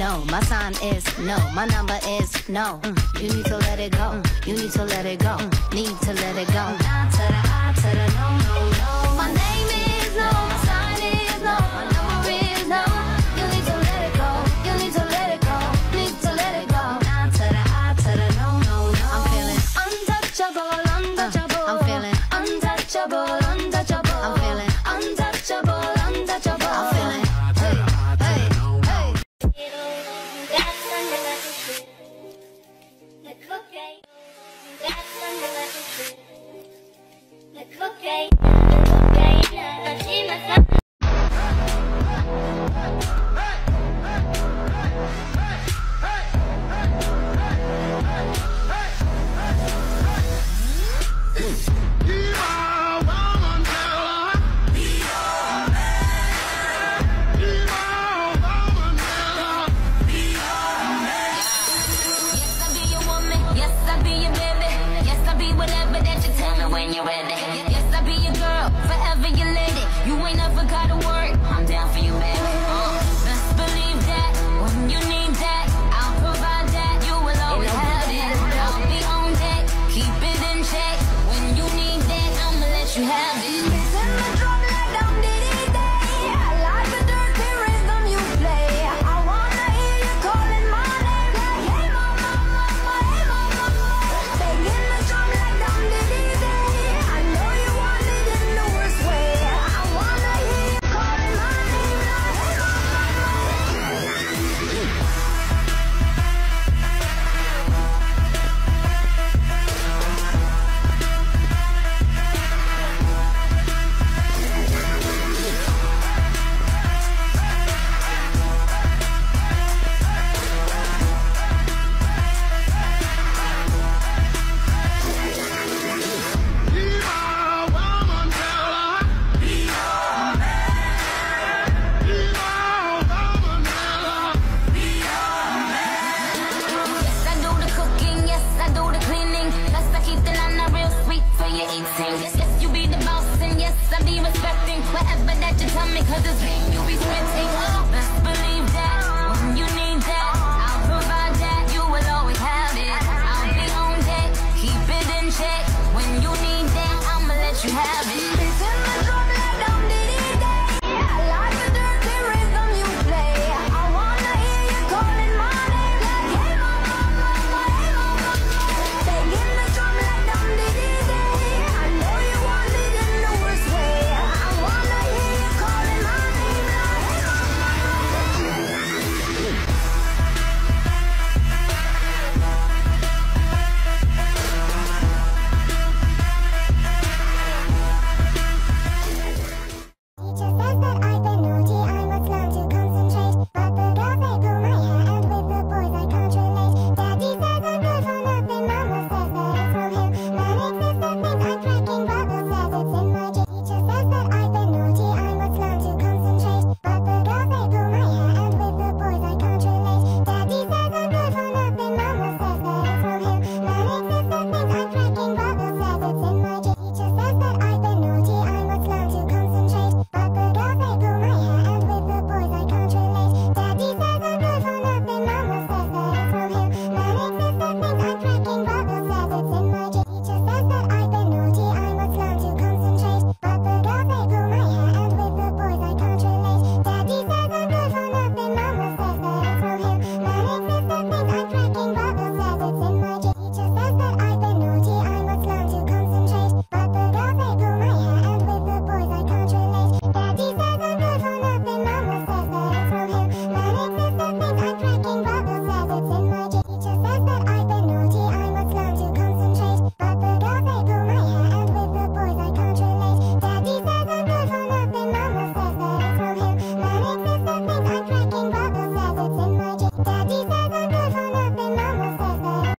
no. My sign is no. My number is no. You need to let it go. You need to let it go. Need to let it go. Nah to the I to the no, no, no. My name is no. My sign is no. My number is no. You need to let it go. You need to let it go. Need to let it go. Nah to the I to the no, no, no. I'm feeling untouchable, untouchable. I'm feeling untouchable, untouchable. I'm feeling untouchable, untouchable. I'm feeling. Yes, you be the boss, and yes, I be respecting whatever that you tell me, cause it's me you be spitting.